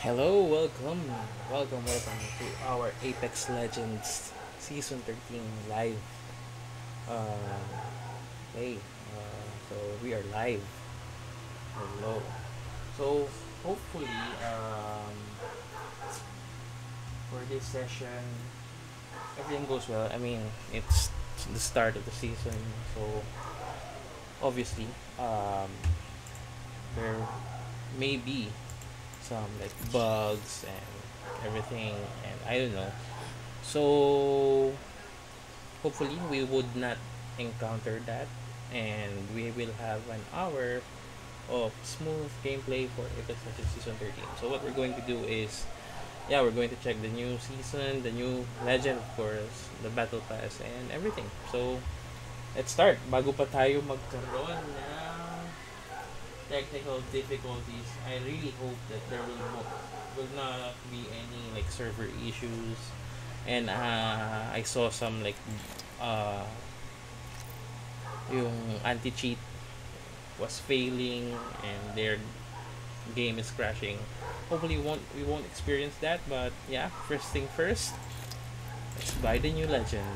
Welcome to our Apex Legends Season 13 live. Uh, hey, so we are live. Hello. So hopefully, for this session, everything goes well. I mean, it's the start of the season, so obviously, there may be some like bugs and everything, and I don't know. So hopefully we would not encounter that, and we will have an hour of smooth gameplay for Apex Legends Season 13. So what we're going to do is, yeah, we're going to check the new season, the new legend, of course, the battle pass, and everything. So let's start. Bago pa tayo magkaroon ng technical difficulties, I really hope that there will not be any like server issues. And I saw some like yung anti-cheat was failing and their game is crashing. Hopefully we won't experience that, but yeah, first thing first, let's buy the new legend.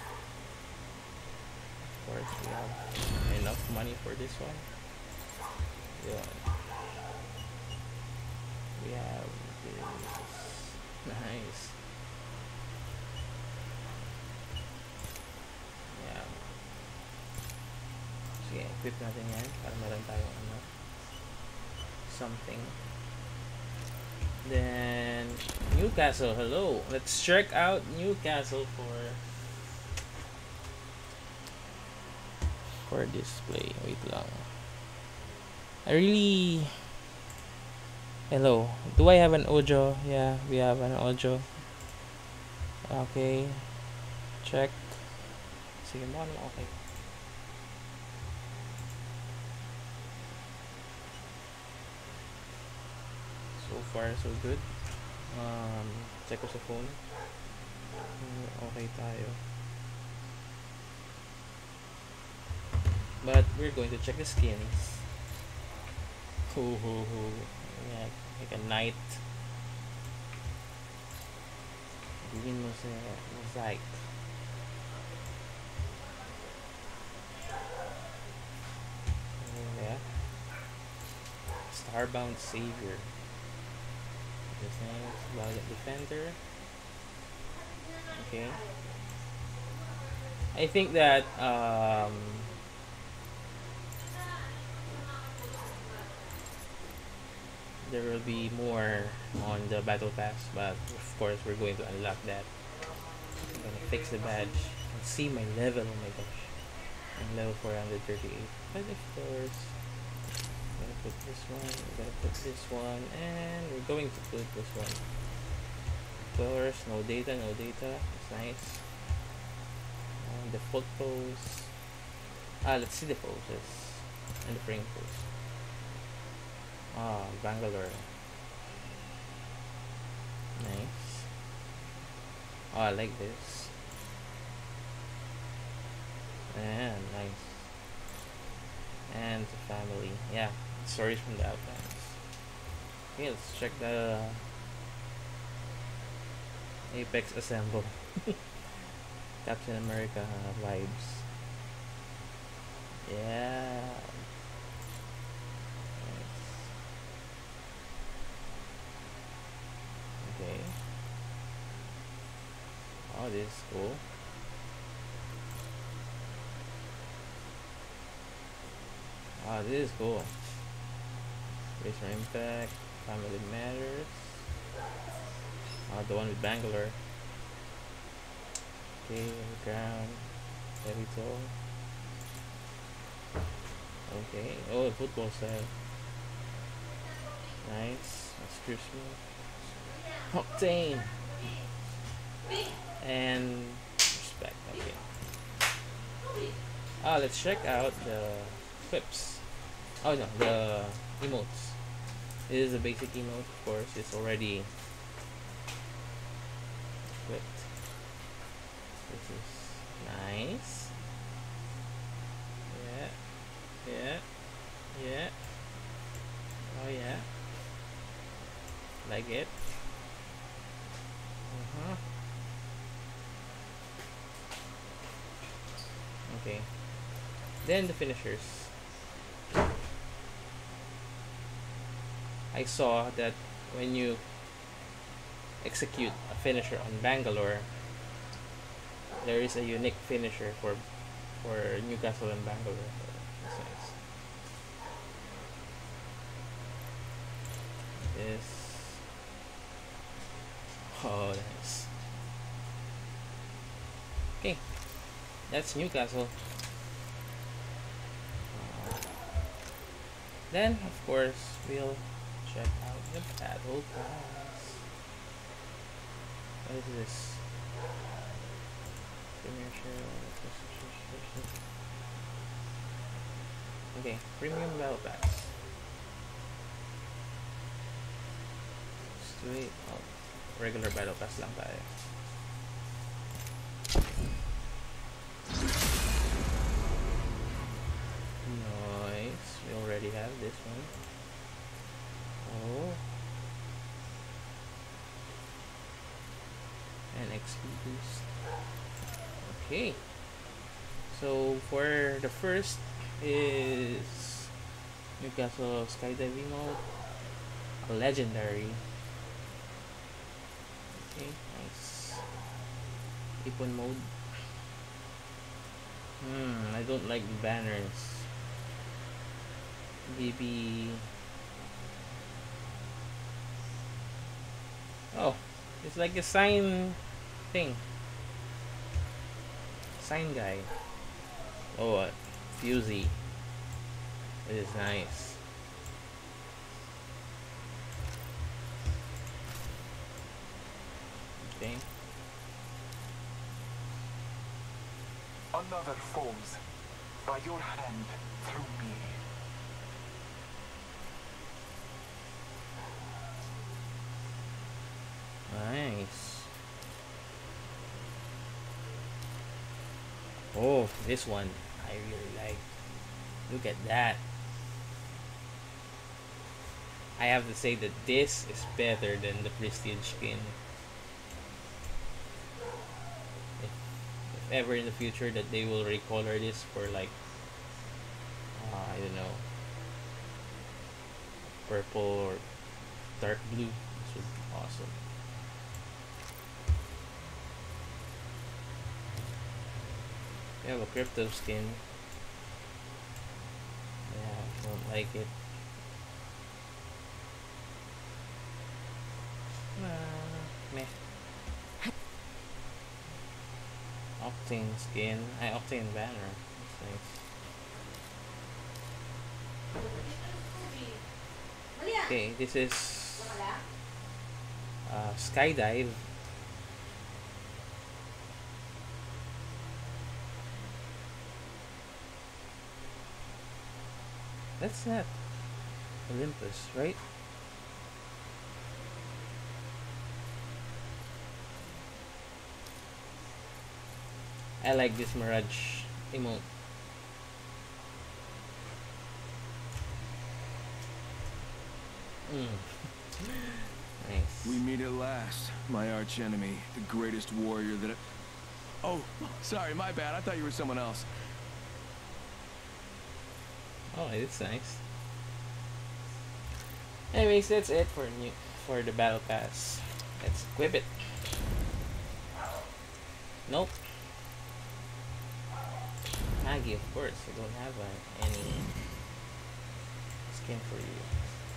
Of course, we have enough money for this one. Yeah. We have this. Nice. Yeah. Sige, equip natin yan para meron tayong something. Then Newcastle, hello. Let's check out Newcastle for display. Wait lang. Hello. Do I have an audio? Yeah, we have an audio. Okay. Check. Sige mo, okay. So far, so good. Check ko sa phone. Okay tayo. But we're going to check the skins. Yeah, like a knight. Bigyan mo sa mosaic. Yeah. Starbound Savior. This name is Valiant Defender. Okay. I think that there will be more on the battle pass, but of course we're going to unlock that. I'm gonna fix the badge and see my level. Oh my gosh, I'm level 438. But of course, I'm gonna put this one, we're gonna put this one, and we're going to put this one. Of course, no data. It's nice. Default pose. Let's see the poses and the frame pose. Bangalore. Nice. I like this. And nice. And the family. Yeah, stories from the Outlands. Okay, let's check the Apex Assemble. Captain America vibes. Yeah. Okay. Oh, this is cool. This is cool. Race for Impact, Family Matters. The one with Bangalore. Okay, ground, heavy toe. Okay, oh, football style. Nice, that's Christmas. Octane and respect. Okay. Let's check out the clips. Oh no, the emotes. This is a basic emote, of course. It's already equipped. This is nice. Yeah. Oh yeah. Like like it. Okay. Then the finishers. I saw that when you execute a finisher on Bangalore, there is a unique finisher for Newcastle and Bangalore. That's nice. This. Oh, nice. Okay, that's Newcastle. Then, of course, we'll check out the battle pass. What is this? Okay, premium battle pass. Straight up. Regular battle pass lang tayo. Nice. We already have this one. Oh. And XP boost. Okay. So for the first is Newcastle skydiving mode, a legendary. Okay, nice. Ipon mode. I don't like the banners. Maybe. Oh, it's like a sign thing. Sign guy. Oh, 𝗜𝗚𝗍𝗂. It is nice. Okay. Another falls by your hand through me. Nice. Oh, this one I really like. Look at that. I have to say that this is better than the prestige skin. If ever in the future that they will recolor this for like I don't know, purple or dark blue, this would be awesome. We have a crypto skin. Yeah, I don't like it. Meh. Octane skin. Octane banner. That's nice. Okay, this is skydive. That's not Olympus, right? I like this Mirage emote. Nice. We meet at last, my arch enemy, the greatest warrior that Oh, sorry, my bad. I thought you were someone else. Oh, it's nice. Anyways, that's it for the battle pass. Let's equip it. Nope. Maggie, of course. I don't have any skin for you.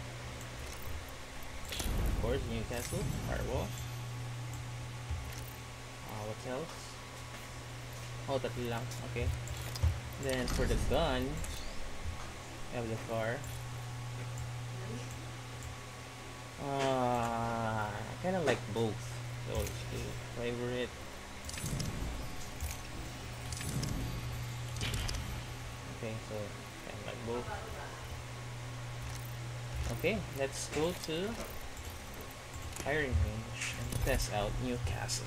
Of course, Newcastle, Firewall. What else? Oh, tatlo lang. Okay. Then for the gun, I have the car. I kind of like both. So let's do favorite. Okay, so kind of like both. Okay, let's go to firing range and test out Newcastle.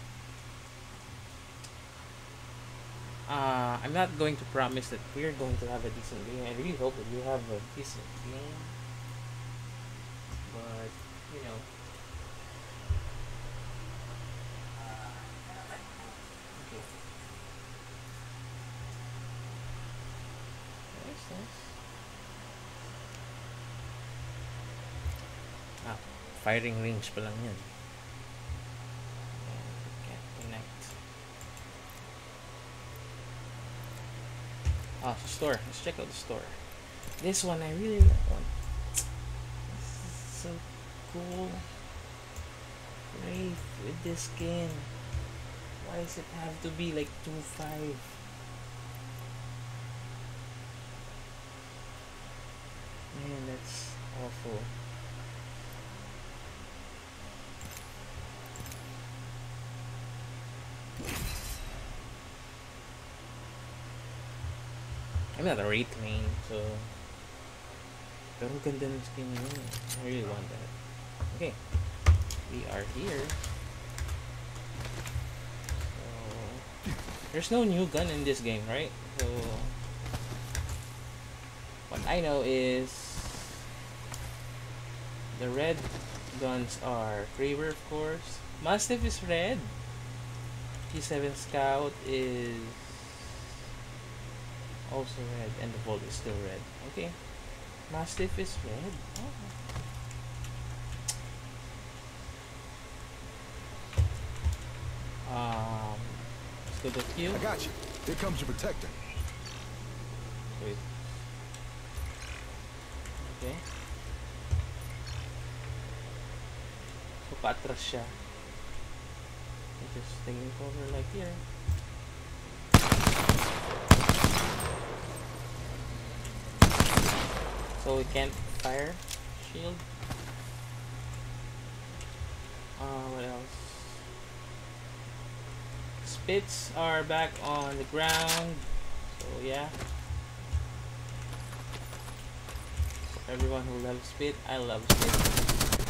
I'm not going to promise that we're going to have a decent game. I really hope that you have a decent game. But, you know, this? Ah, firing range pa lang yan. And we can't connect. Ah, store. Let's check out the store. This one I really want. This is so cool. Wraith with this skin. Why does it have to be like 2.5? Man, that's awful. I'm not a Wraith main, so pero ganda ng skin yun. I really want that. Okay, we are here. So there's no new gun in this game, right? So what I know is the red guns are Kraber, of course. Mastiff is red. G7 Scout is also red, and the Volt is still red. Okay, Mastiff is red. Oh. Let's go to Q. I got you. Here comes your protector. Wait. Okay. So patras siya. Just taking cover like here. So we can't fire shield. What else? Spits are back on the ground. So yeah. For everyone who loves spit, I love spit.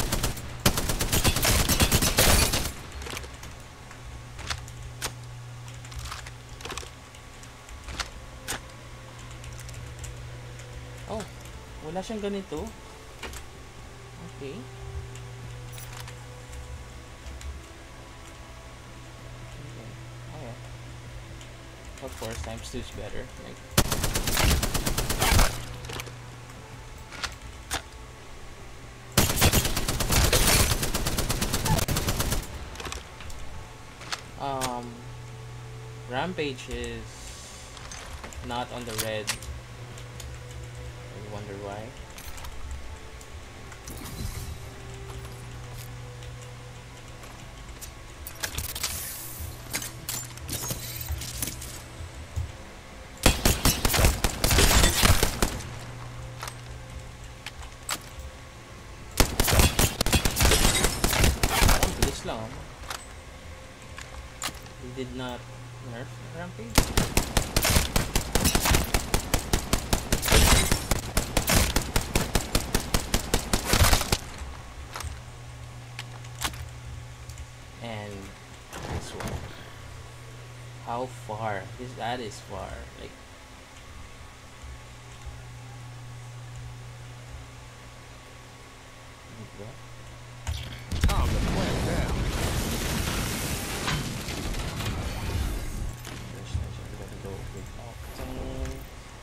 Oh, wala siyang ganito. Okay. Okay. Of course, times 2 is better. Like, Rampage is not on the red. I wonder why. Bilis lang. He did not nerf Rampage. And this one. How far? That is far. Like, Calm the plant down. first I'm just gonna go with Octane.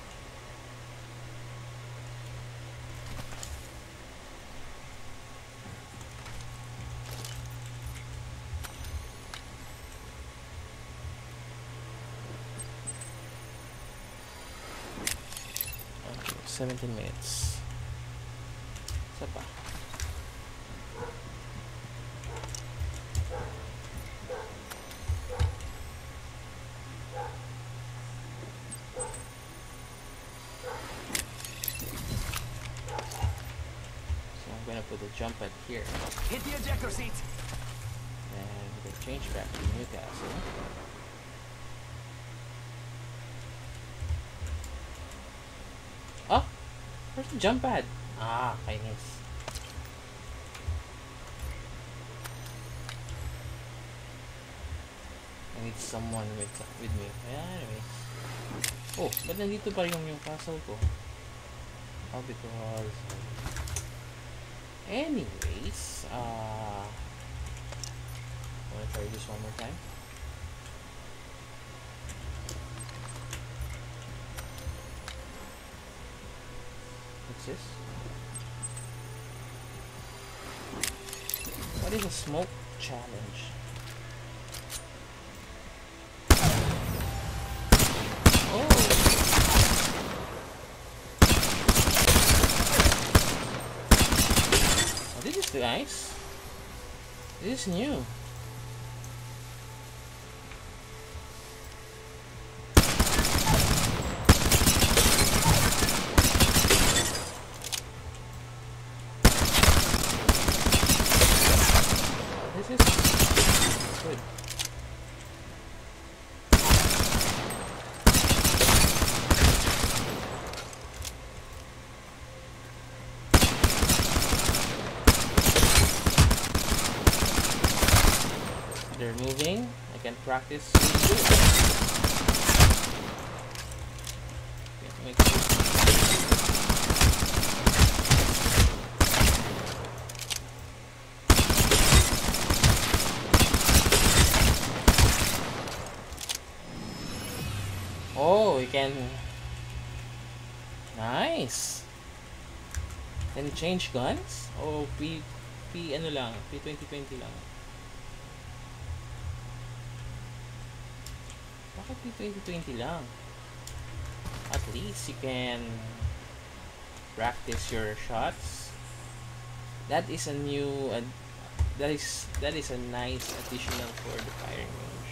Okay, 17 minutes. Isa pa. So I'm gonna put the jump pad here. Hit the ejector seat. And we're gonna change back to Newcastle. Oh! Where's the jump pad? Ah, kainis. I need someone with me. Anyway. Oh, ba't nandito pa rin yung castle ko? Oh, because... anyways, wanna try this one more time? What's this? What is a smoke challenge? Oh! Oh, this is nice. This is new. This is good. They're moving. I can practice. Oh, you can. Nice. Can change guns? Oh, ano lang, P2020 lang. Bakit P2020 lang? At least you can practice your shots. That is a new, that is a nice additional for the firing range.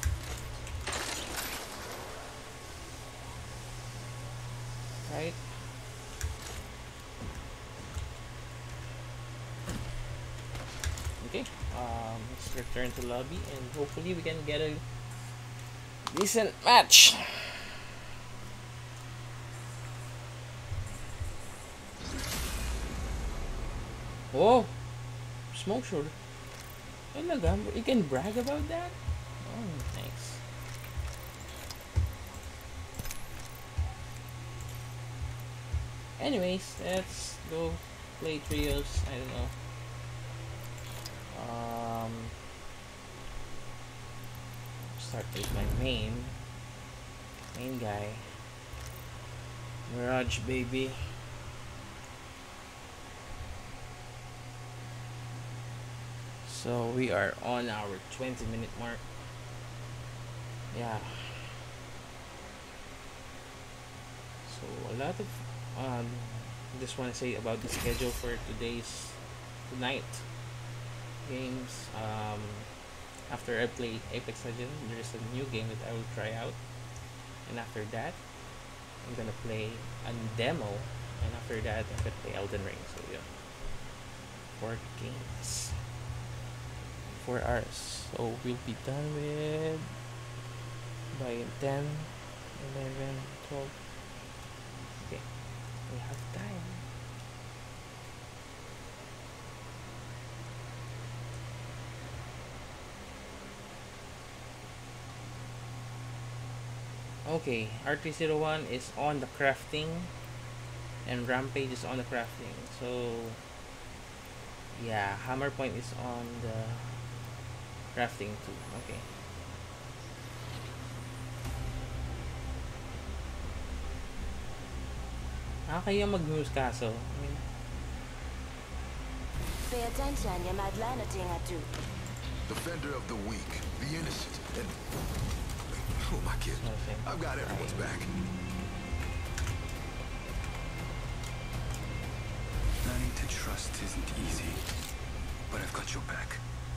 Right? Okay. Let's return to lobby and hopefully we can get a decent match. Oh, smoke shoulder. You can brag about that? Oh, thanks. Anyways, let's go play trios. I don't know. Start with my main guy. Mirage baby. So we are on our 20-minute mark. Yeah. So a lot of just want to say about the schedule for tonight games. After I play Apex Legends, there is a new game that I will try out, and after that I'm gonna play a demo, and after that I'm gonna play Elden Ring. So yeah, 4 games, 4 hours. So we'll be done with by 10, 11, 12. Okay, we have time. Okay, 𝗏𝗏𝗏 is on the crafting and Rampage is on the crafting. So yeah, Hammer Point is on the crafting too. Okay. Nakakaya mag-news kaso. I mean, pay attention, you might learn a thing or two. Defender of the weak, the innocent, and who am I kidding? I've got everyone's back. Learning to trust isn't easy, but I've got your back.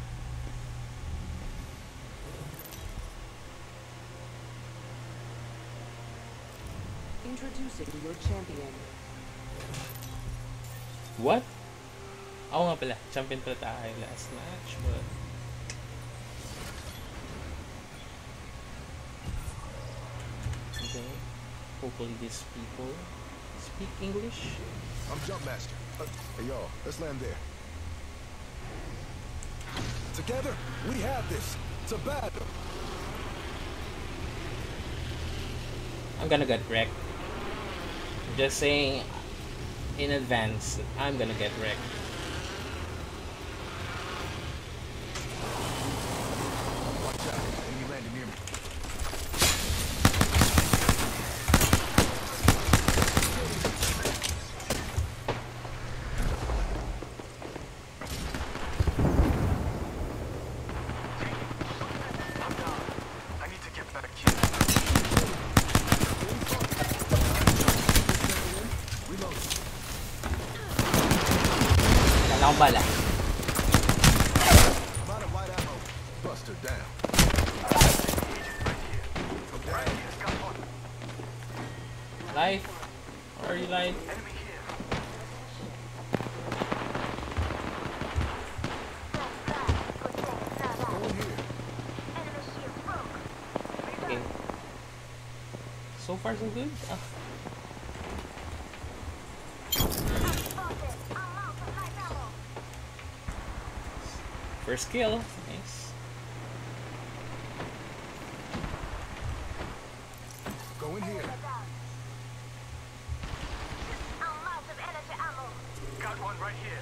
Introducing your champion. what? Oo nga pala, champion pala tayo last match, but okay. Hopefully these people speak English. I'm Jump Master. Hey y'all, let's land there. Together, we have this. It's a battle. I'm gonna get wrecked. Just saying in advance, I'm gonna get wrecked. Watch out, enemy landing near me. bala. I'm out of light ammo. Buster down. Life? Where are you, life? Okay. So far, so good. First kill. Nice. Go in here. Got one right here.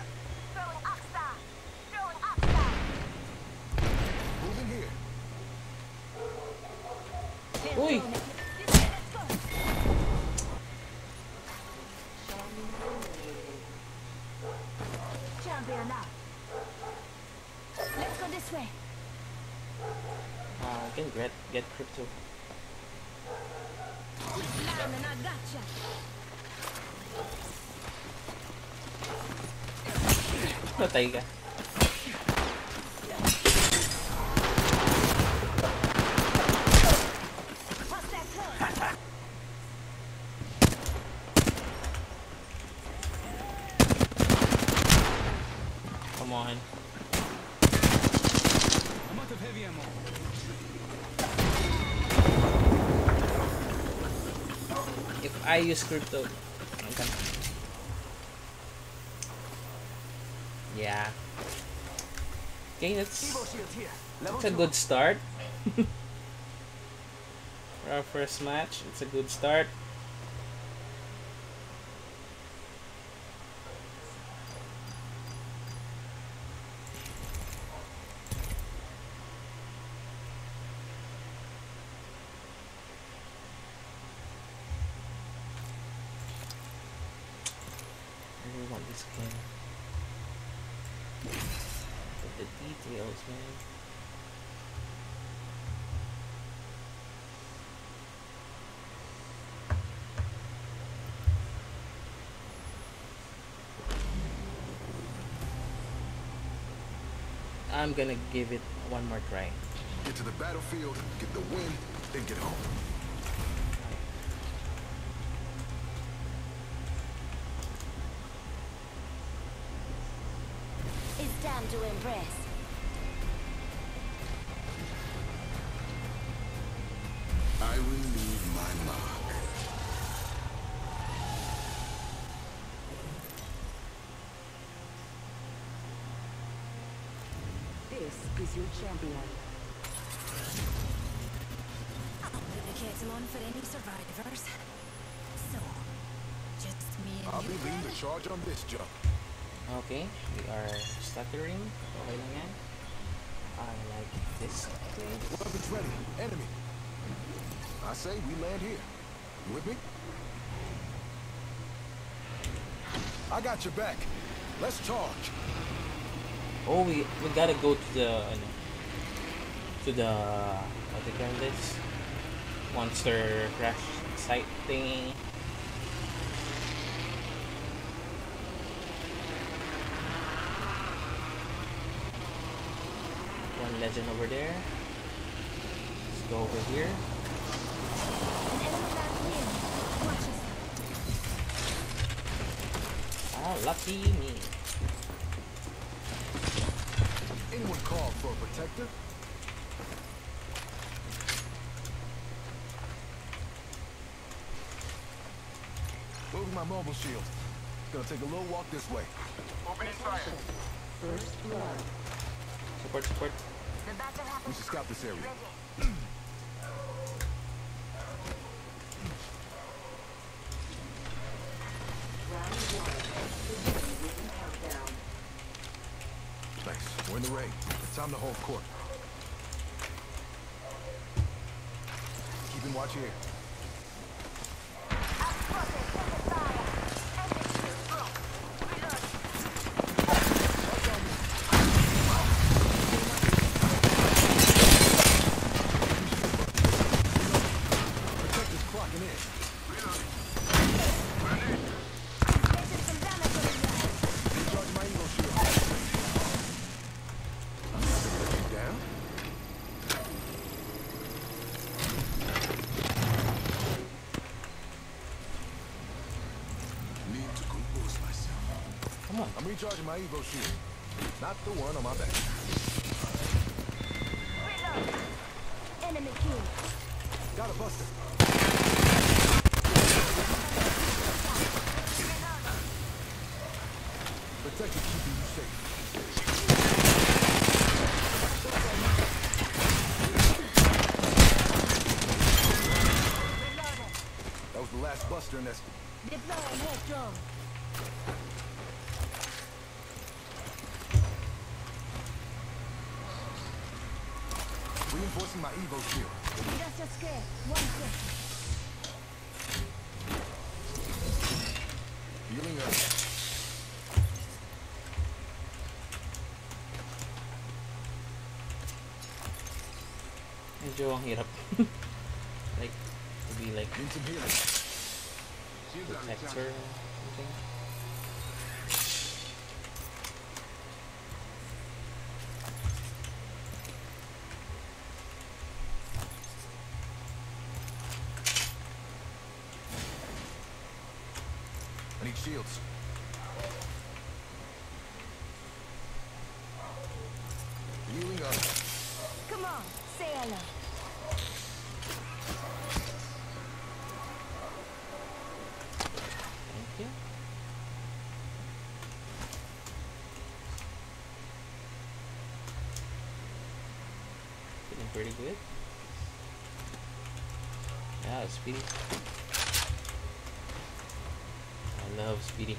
Moving here. Uy! Champion up. Let's go this way. I can get crypto. Patay ka. Come on. I'm out of heavy ammo. If I use crypto, okay. Yeah. Okay, that's a good start. For our first match, it's a good start. I really want this game. But the details, man. I'm gonna give it one more try. Get to the battlefield, get the win, then get home. It's time to impress. I will leave my mark. This is your champion. Kidoman for any survivors. So, just me and I'll you. be leading the charge on this jump. Okay, we are stuttering. Okay lang yan. I like this place. Weapons ready. Enemy. I say we land here. You with me? I got your back. Let's charge. Oh, we gotta go to the what do you call this? Monster crash site thingy. One legend over there. Let's go over here. An enemy back here. Watch us. Ah, lucky me. Anyone call for a protector? Moving my mobile shield. Gonna take a little walk this way. Opening fire. First blood. Support, support. The battle We happens. should scout this area. Round one. Beginning countdown. Nice. We're in the ring. It's time to hold court. Keeping watch here. Protector's clocking in. Recharge my Eagle shield. I'm recharging my Evo shield. Not the one on my back. Reload. Enemy killed. Got a buster. Protected, keeping you safe. That was the last buster in that. Deploying head drone. Reinforcing my Evo shield. Just a scare. 1 second. Healing up. Medyo ang hirap. Like, to be like Need some healing. protector or something. I need shields. Healing up. Come on, say hello. Thank you. Feeling pretty good. Yeah, Speedy. I love Speedy.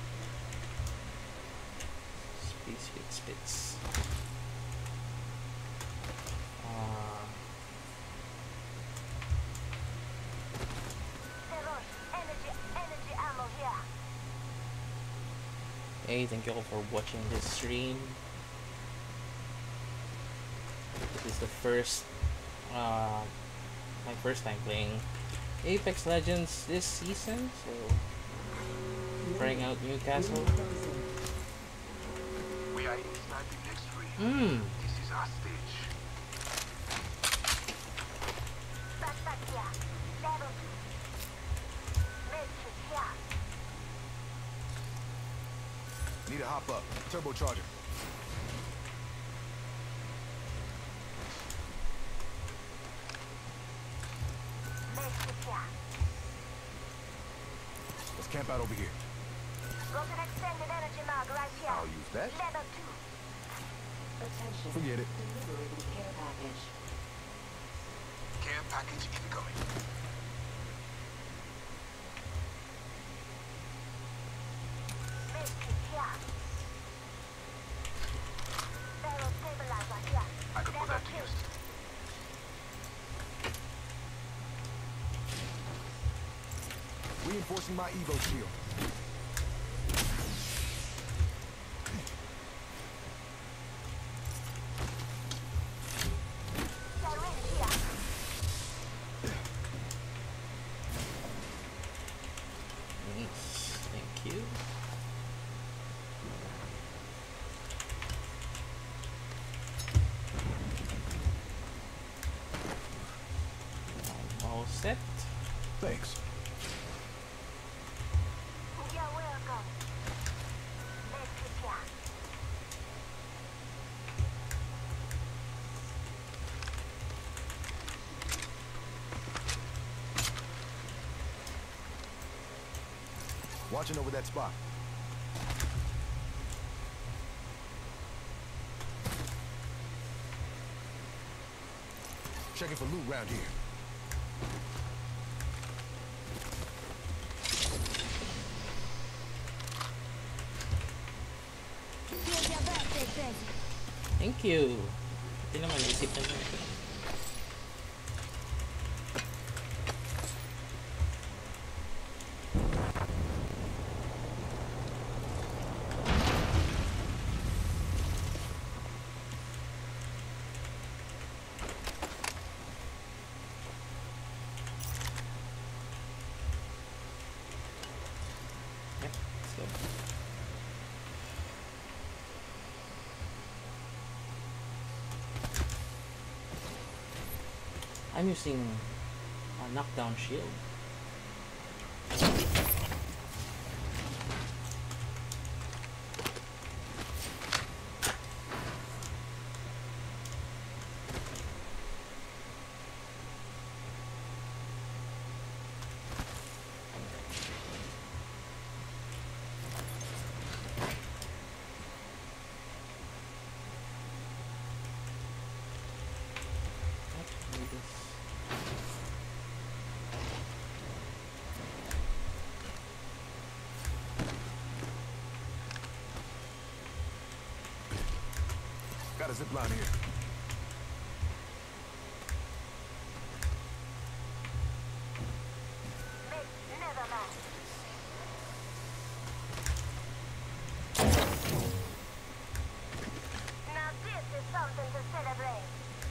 Speed, spits. Energy ammo here. Hey, thank you all for watching this stream. This is the first, my first time playing Apex Legends this season, so trying out Newcastle. We are inside the next ring. This is our stage. Backpack here. Level 2. Medkit here. Need to hop up. Turbocharger. Medkit here. Let's camp out over here. Got an extended energy mag right here. I'll use that. Level 2. Forget it. Care package. Care package incoming. Medkit here. Barrel stabilizer here. I could put Level that to 2. use. Reinforcing my Evo shield. Syringe here. Nice, thank you. I'm all set. Thanks. You're welcome. Medkit here. Watching over that spot. Checking for loot around here. Here's your birthday present. Thank you. Ito naman, isip na naman. Yep, let's go. I'm using a knockdown shield. a zip line here. Now this is something to celebrate.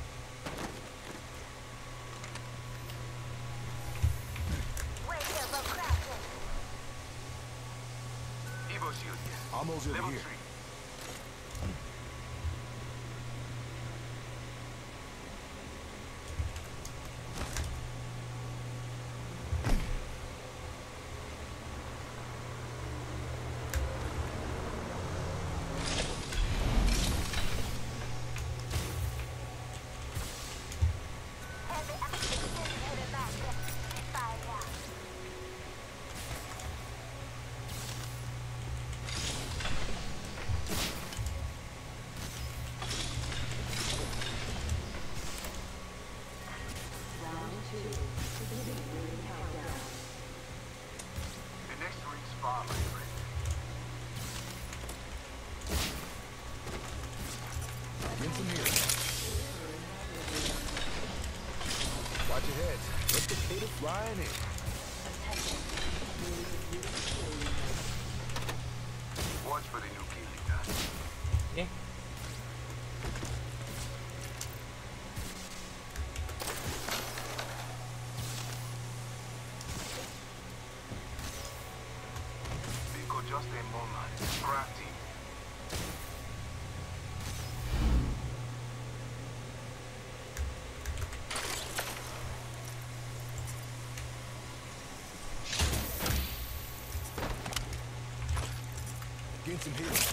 Wait here for crashing. Evo shield here. Almost over Level here. 3. Heavy action headed back to fire. The next ring's far, my friend. Get some here. Watch your heads. Let the cater flying in. Watch for the new kill leader. Yeah. Pico just a moment. Crafty. Get some here.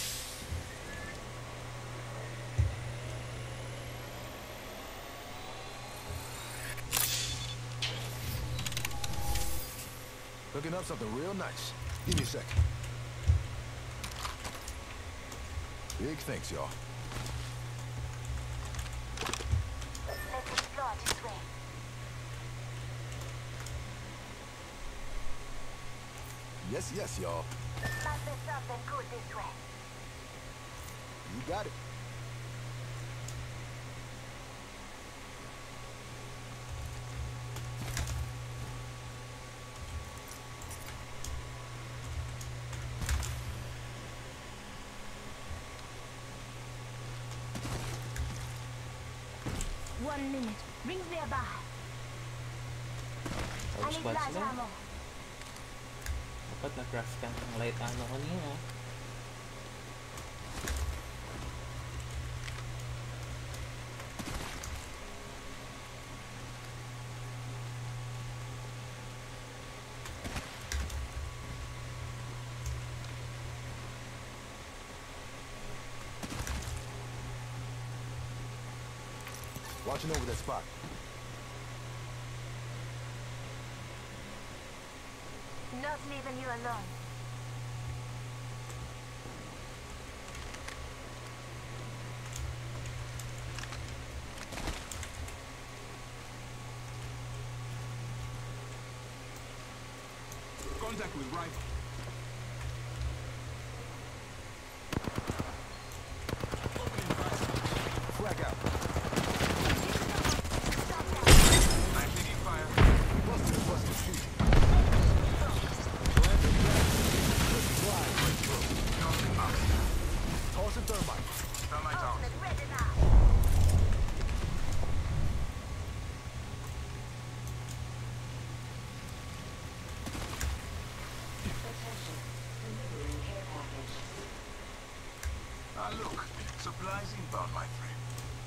Cooking up something real nice. Give me a second. Big thanks, y'all. Let's explore this way. Yes, yes, y'all. Must be something good this way. You got it. One minute. Rings nearby. I Ops need spots light na. ammo. Dapat na-craft ka ng light ammo kanina. Watching over that spot. Not leaving you alone. Contact with rifle. Flag out. I'm taking fire. Buster, shoot. Nothing up. Toss and thermite. Thermite out. Ultimate ready now. Ah, look. Supplies inbound, my friend.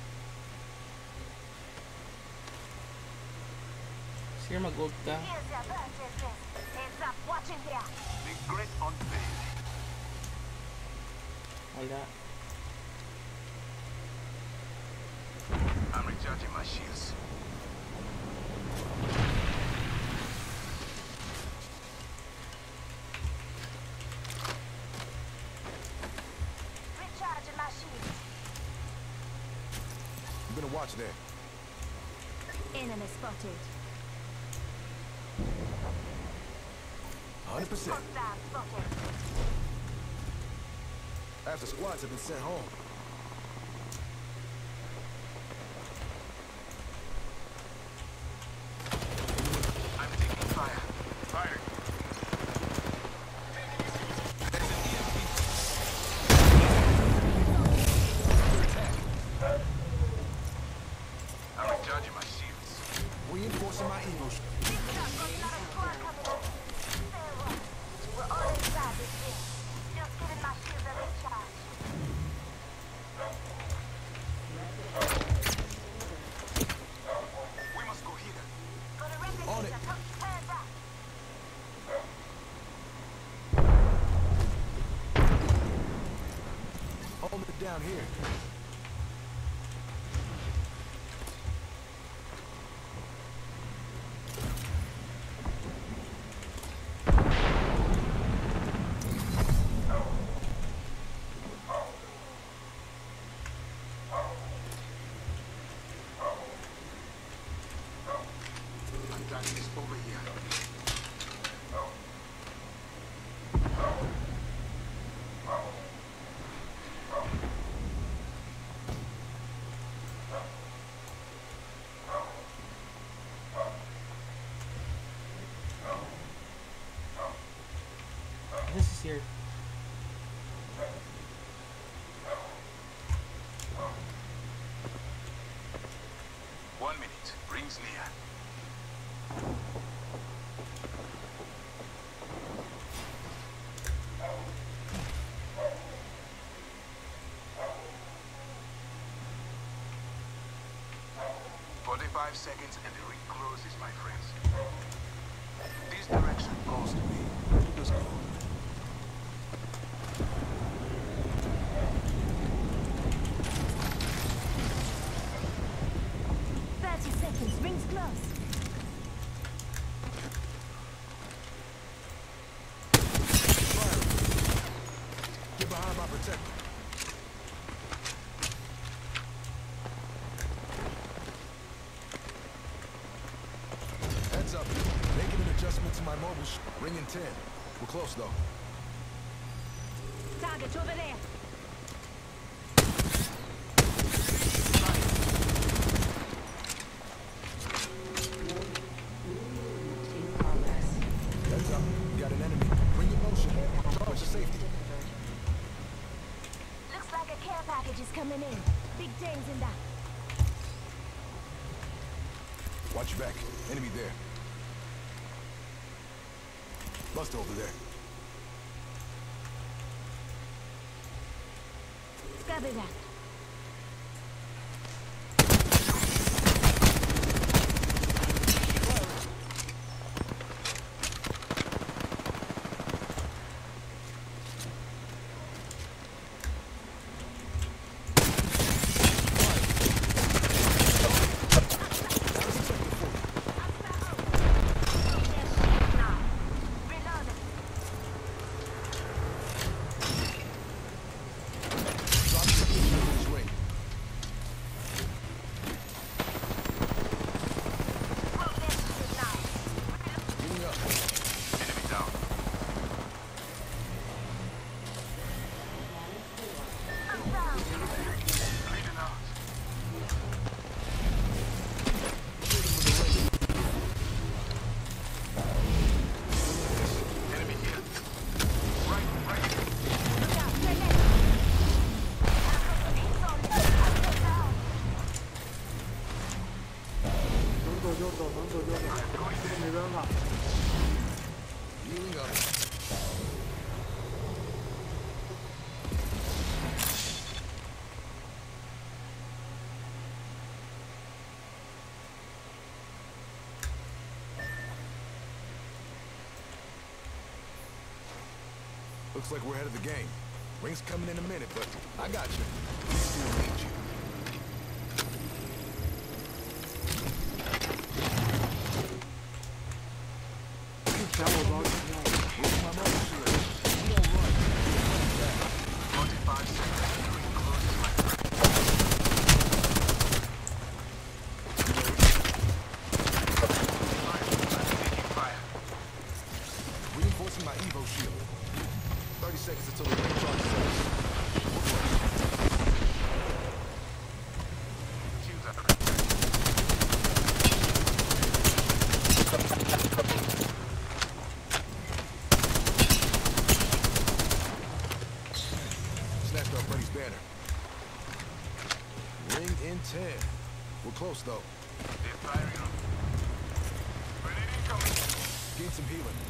Sige, mag-gold ka. Here's your purchase list. Heads up, watching here. The great unveil. Wala. I'm recharging my shields. Recharging my shields. I'm gonna watch there. Enemy spotted. 100%. Hostile spotted. After squads have been sent home. down here. Antagonist over here. This is here. One minute. Rings near. "45 seconds and the ring closes, my friends. This direction calls to me. Let's go." Rings close. Get behind my protector. Heads up. Making an adjustment to my mobile ring in 10. We're close though. Target over there. Heads up. We got an enemy. Ring in motion. Charge to safety. Looks like a care package is coming in. Big things in that. Watch your back. Enemy there. Buster over there. 𝗬𝗲𝗿𝗀𝗀. Healing up. Looks like we're ahead of the game. Ring's coming in a minute, but I got you. We'll need you. Where's my mobile shield? We don't run. 45 seconds and the ring closes, my friend. Taking fire. Reinforcing my Evo shield. 30 seconds until the ring charges us. Shields are ready. Snatched off Freddy's banner. Ring in 10. We're close though. They're firing on me. Grenade incoming. Gain some healing.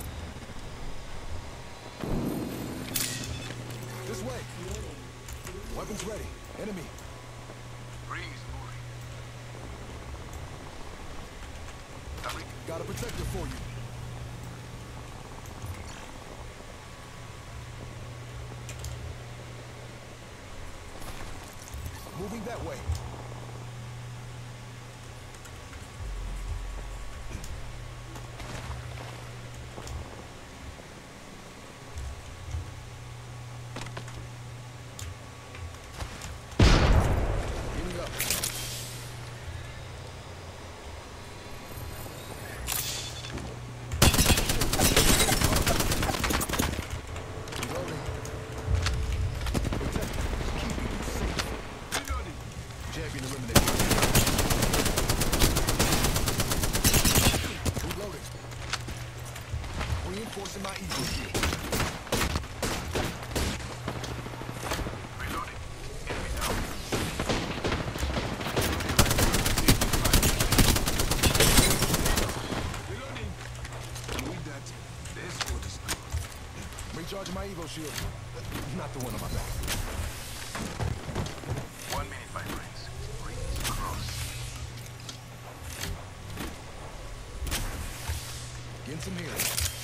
This way. Weapons ready. Enemy. Ring is moving. Got a protector for you. Moving that way. Getting up. Reloading. Protect. Keeping you safe. Reloading. Champion eliminated. Reloading. Reinforcing my ego shield. Reloading. Enemy down. Reloading. With that, this food is good. Recharging my ego shield. Not the one on my back. 1 minute, my friends. Rings crossed. Getting some healing.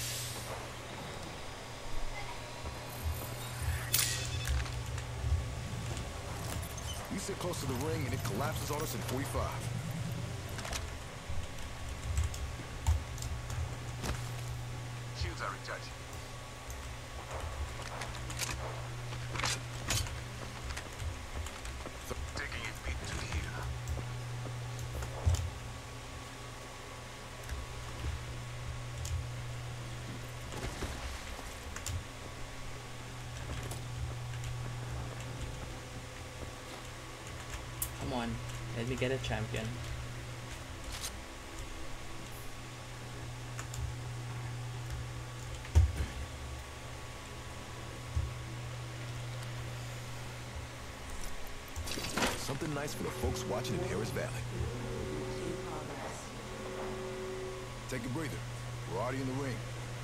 We sit close to the ring and it collapses on us in 45. Shields are recharging. Taking a beat to heal. Come on, let me get a champion. Something nice for the folks watching in Harris Valley. Take a breather. We're already in the ring.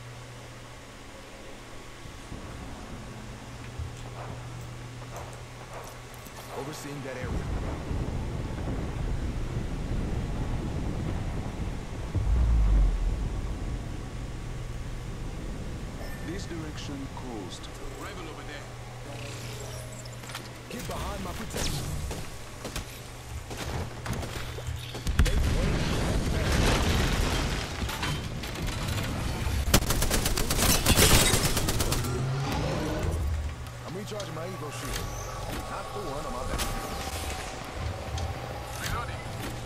Overseeing that area. This direction closed. Rival over there. Get behind my protection. Make way for that man. I'm recharging my ego shield. Not the one on my back. Reloading.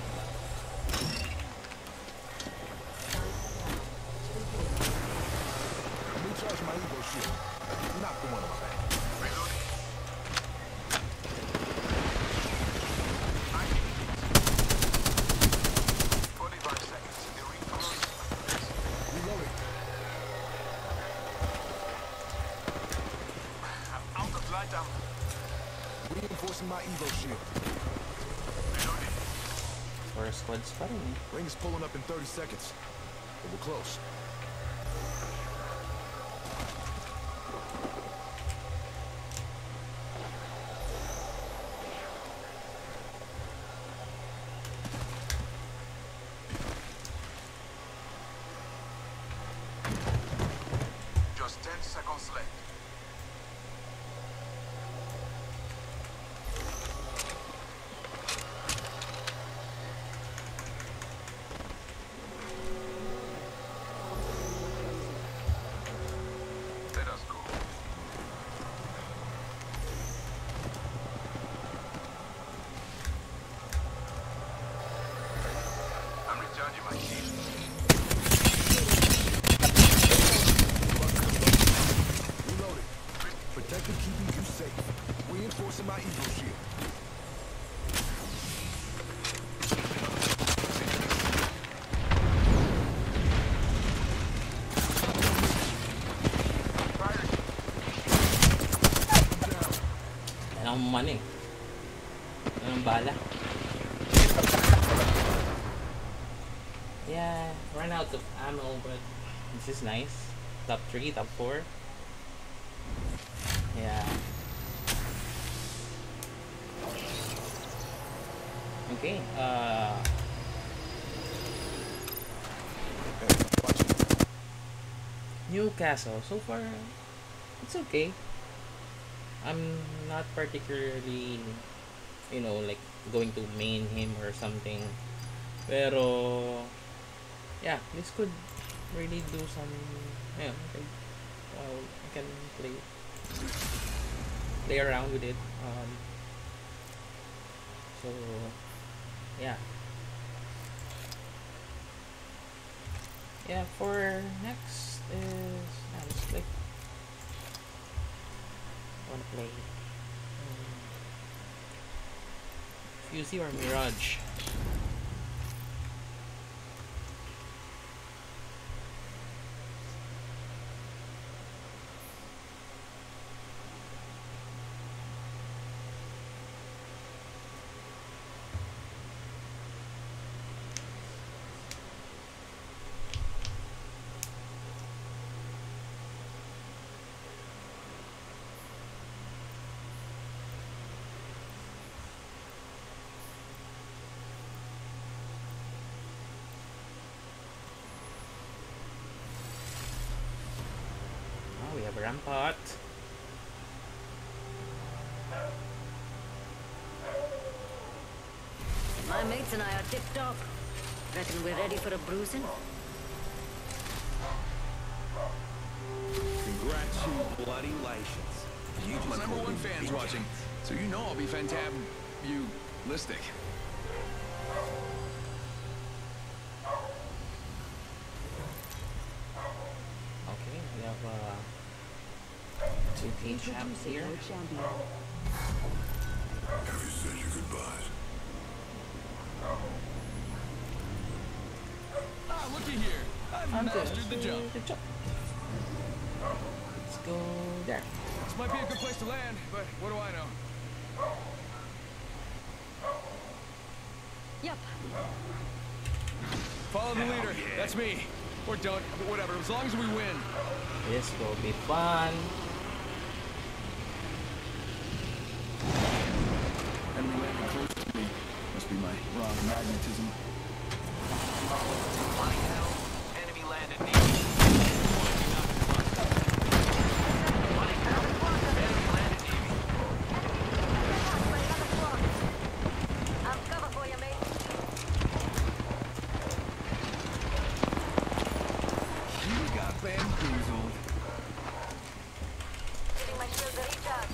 I'm recharging my ego shield. Not the one on my back. Reloading. 45 seconds. The ring closed. Reloading. I'm out of light ammo. Reinforcing my ego shield. Reloading. Or squad's fighting me. Ring is pulling up in 30 seconds. But we're close. Just 10 seconds left. Let us go. I'm recharging my shield. Reloading. Protecting, keeping you safe. Reinforcing my ego shield. Yan ang money. Yan ang bala. Yeah, run out of ammo, but this is nice. Top 3, top 4. Yeah. Okay, Hey, watch it. Newcastle. So far, it's okay. I'm not particularly you know, like going to main him or something. Pero yeah, this could really do some, yeah, I can play around with it. So yeah. Yeah, for next is let's play. I wanna play Fusey or Mirage. We have a Rampart. My mates and I are tipped off. Reckon we're ready for a bruising? Congratulations. You my #1 fans watching, so you know I'll be fantab-you-listic. Okay, we have 2 team champs here. Have you said your goodbyes? Ah, looky here. I've mastered the jump. Let's go there. This might be a good place to land, but what do I know? Yep. Follow the leader. That's me. Or don't, but whatever, as long as we win. This will be fun. Enemy landing close to me. Must be my raw magnetism. Bloody hell. Enemy landed near me. Bloody hell. Enemy landed near me. I'll cover for you, mate. You got bamboozled. Giving my shield a recharge.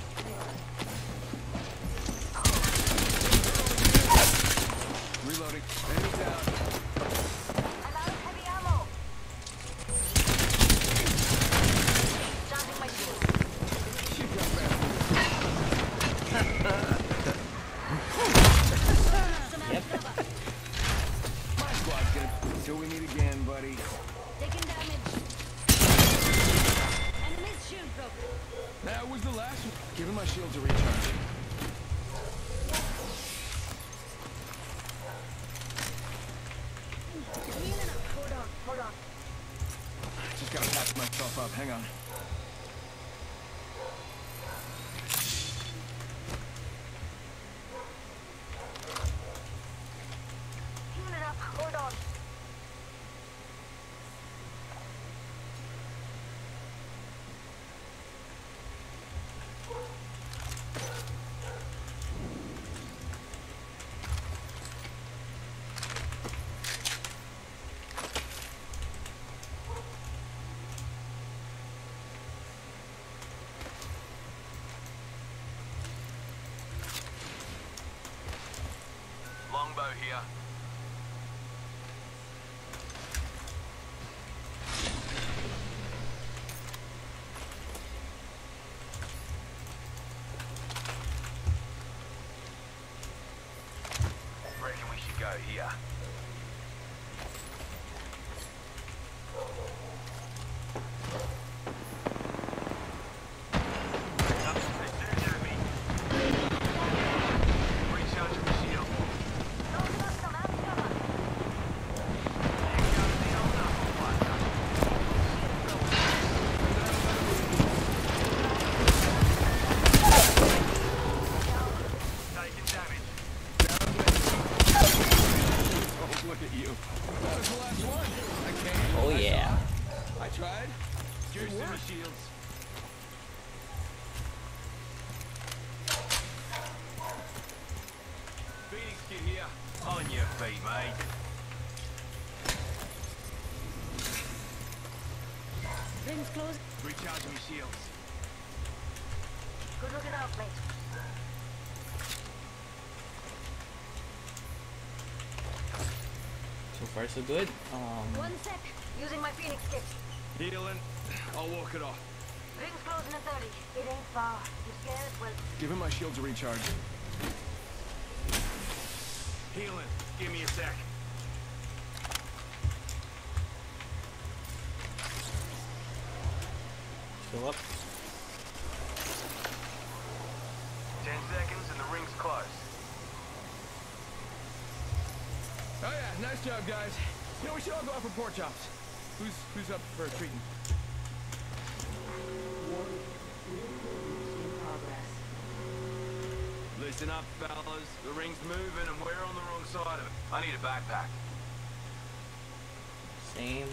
Reloading. Enemy down. I'm out of heavy ammo. Charging my shield. You got bamboozled. My squad's good. Till we meet again, buddy. Taking damage. Enemy's shield broke. That was the last one. Giving my shield to recharge. Healing up. Hold on. Just gotta patch myself up. Hang on. Healing up. Hold on. Longbow here. Reckon we should go here. Recharging the shield. Don't lost some cover. Taking damage. Oh, look at you. That was the last one. I came. Oh yeah. I tried. Juicing the shields. feet, mate. Rings closed. Recharging my shields. Good looking out, mate. So far so good. 1 sec. Using my Phoenix kit. Healing. I'll walk it off. Rings closing at 30. It ain't far. You scared? Well, Give him my shield to recharge. Healing. Give me a sec. Still up. 10 seconds and the ring's closed. Oh yeah, nice job, guys. You know, we should all go out for pork chops. Who's up for treating? Listen up, fellas. The ring's moving and we're on the wrong side of it. I need a backpack. Same.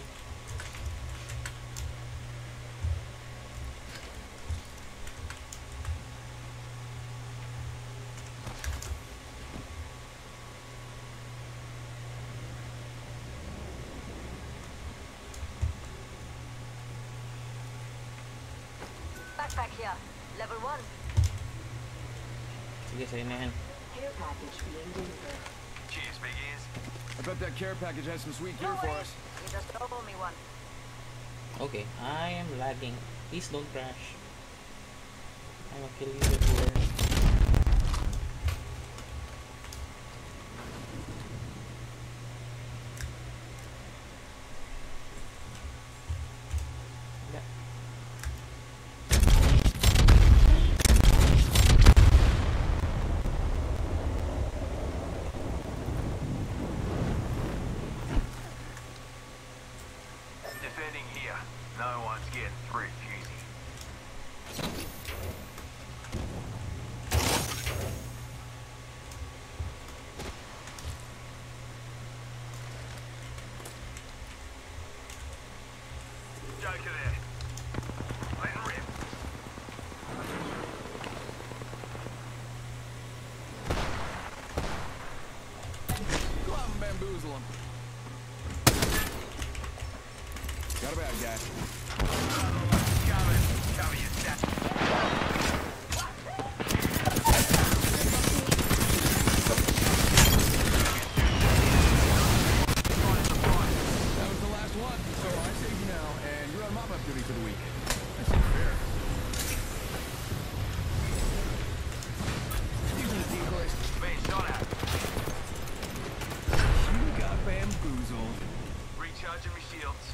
backpack here. Level 1. Sige, sa'yo na yan. Care package being delivered. Cheers, big ears. I bet that care package has some sweet gear No for worries. us. You just owe me one. Okay, I am lagging. Please don't crash. I will kill you before. Yeah. Defending here. No one's getting through, Fusey. Joker there. Let him rip. Go out and bamboozle him. Got a bad guy. Cover your stat. That was the last one, so I save you now, and you're on mop-up duty for the week. That seems fair. Using the decoys. Being shot at. You got bamboozled. Recharging my shields.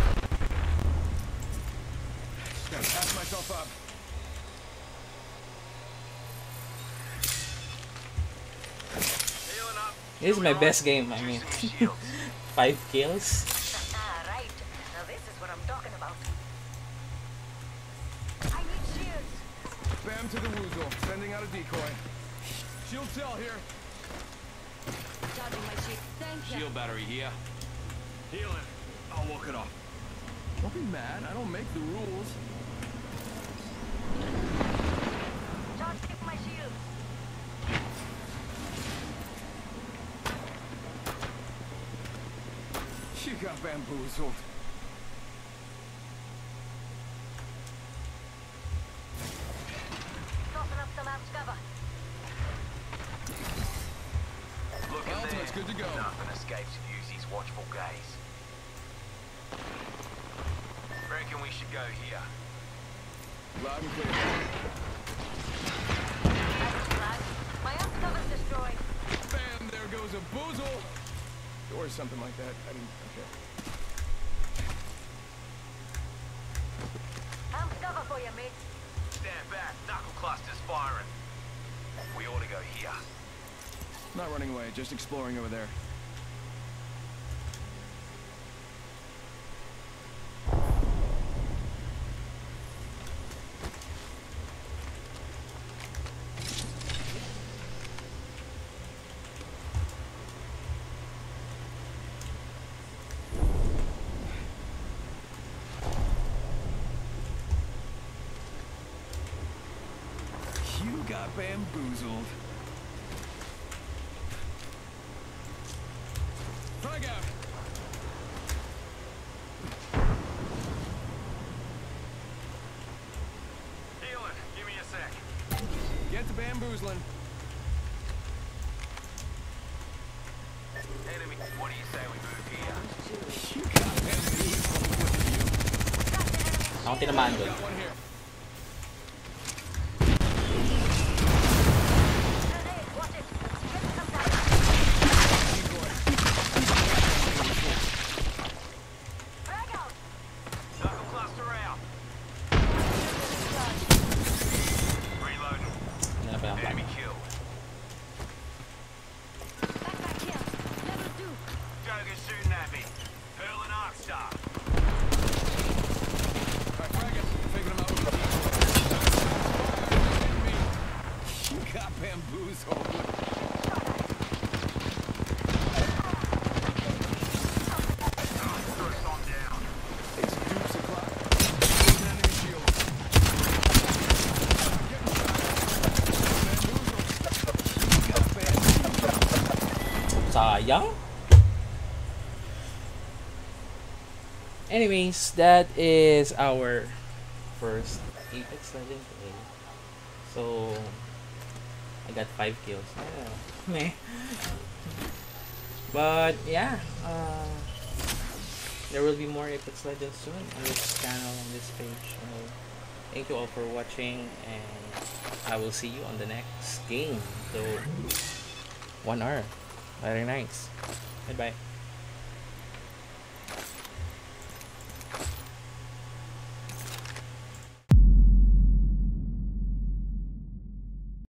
Just gotta pass myself up. Healing up. This is my best game, I mean. Juicing my shields. 5 kills. Right. Now this is what I'm talking about. I need shields. Bam to the woozle. Sending out a decoy. Shield cell here. Charging my shield. Thank you. Shield battery here. Healing. I'll walk it off. Don't be mad. I don't make the rules. Charging my shield. You got bamboozled. Tossing up some amps cover. Look Well, at it's good to go. Nothing escapes Fusey's watchful gaze. Reckon we should go here. Loud and clear. Thanks, lad. My amps cover's destroyed. Bam, there goes a boozle. Or something like that. I mean, okay. Amps cover for you, mate. Stand back. Knuckle cluster's firing. We ought to go here. Not running away, just exploring over there. You got bamboozled. frag out. Healing, give me a sec. Get to bamboozling. Enemy, what do you say we move here? You got bamboozled. Look at you. Ako tinamaan doon. Got one here. Knuckle cluster out. Reloading. Ano na ba yung Enemy killed. Backpack here. Level 2. Joker's shooting at me. Pearl and Arcstar. Alright, frag it. Taking him out with the You got bamboozled. First on down. It's 𝗜𝗵𝗿𝗀. Taking enemy shield. Getting shot at. Bamboozled. You got bamboozled. Sayang. Anyways, that is our first Apex Legends play. So I got 5 kills. Meh. But yeah, there will be more Apex Legends soon on this channel, on this page. Thank you all for watching, and I will see you on the next game. So 1 hour. Very nice. Goodbye.